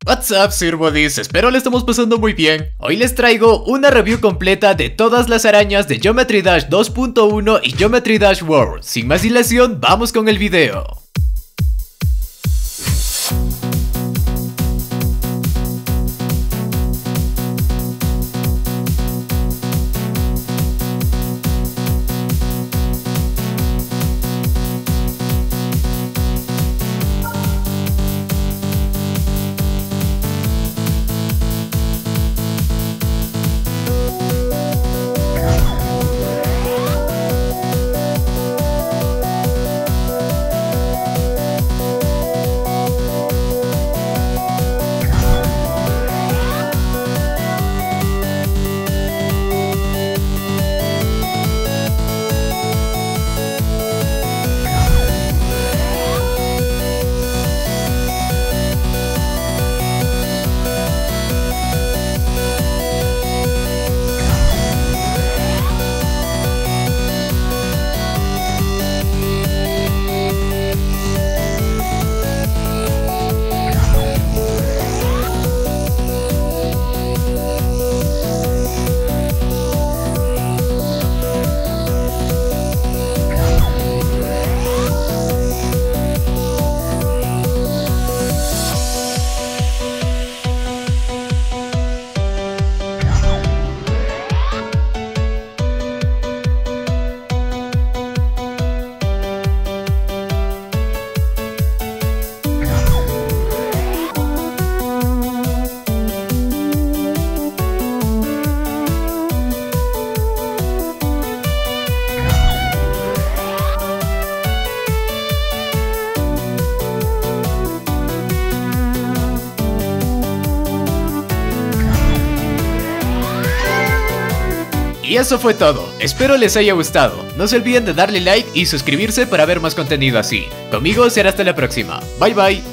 What's up, Sirbodies, espero le estamos pasando muy bien. Hoy les traigo una review completa de todas las arañas de Geometry Dash 2.1 y Geometry Dash World. Sin más dilación, vamos con el video. Y eso fue todo, espero les haya gustado. No se olviden de darle like y suscribirse para ver más contenido así. Conmigo será hasta la próxima, bye bye.